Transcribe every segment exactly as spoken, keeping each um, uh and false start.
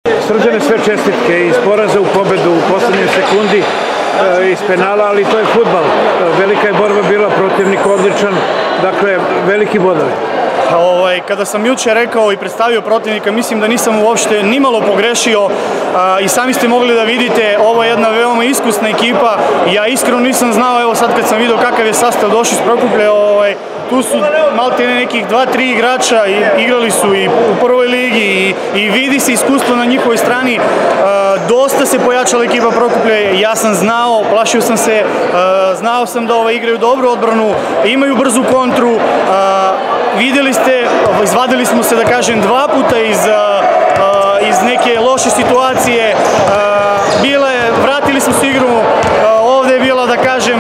Srđane, sve čestitke iz poraza u pobedu u poslednjoj sekundi iz penala, ali to je fudbal. Velika je borba bila, protivnik odličan, dakle veliki bodovi. Kada sam juče rekao i predstavio protivnika, mislim da nisam uopšte nimalo pogrešio i sami ste mogli da vidite, ovo je jedna veoma iskusna ekipa. Ja iskreno nisam znao, evo sad kad sam vidio kakav je sastav došli iz Prokuplja, tu su maltene nekih dva tri igrača, igrali su i u prvoj ligi i vidi se iskustvo na njihovoj strani. Dosta se pojačala ekipa Prokuplje, ja sam znao, plašio sam se, znao sam da igraju dobru odbranu, imaju brzu kontru. Videli ste, izvadili smo se, da kažem, dva puta iz neke loše situacije. Bila je, vratili smo se igru, ovde je bila, da kažem,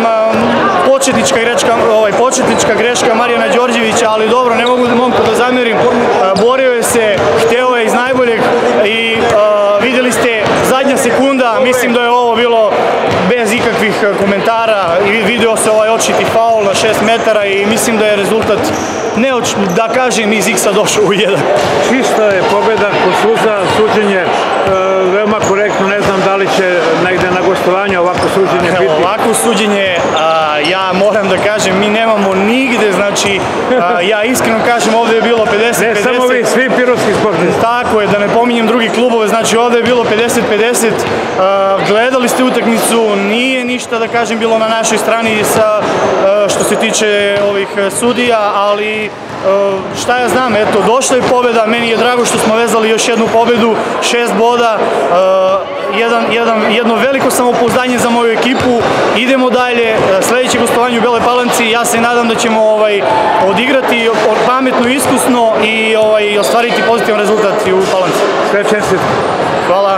početnička greška Marijana Đorđevića, ali dobro, ne mogu momku da zamerim. Borio je se, hteo je iz najboljeg i videli ste zadnja sekunda, mislim da je ovo bilo bez ikakvih komentara. Video se ovaj očiti faul na šest metara i mislim da je rezultat, ne da kažem, iz X-a došao u jedan. Čista je pobeda kod suza, suđenje veoma korektno, ne znam da li će negde na gostovanju ovako suđenje biti. Ovako suđenje, ja moram da kažem, mi nemamo nigde, znači, ja iskreno kažem, ovde je bilo pedeset pedeset. Ne samo vi, svi pirotski sportisti. Tako je, da ne pominjem drugi klubove, znači ovde je bilo pedeset pedeset, gledali ste utakmicu, nije ništa, da kažem, bilo na našoj strani što se tiče ovih sudija, ali šta ja znam, eto, došla je pobeda, meni je drago što smo vezali još jednu pobedu, šest boda, jedno veliko samopouzdanje za moju ekipu, idemo dalje, sledeće gostovanje u Beloj Palanci, ja se nadam da ćemo odigrati pametno, iskusno i ostvariti pozitivan rezultat u Palanci. Sve čestitke. Hvala.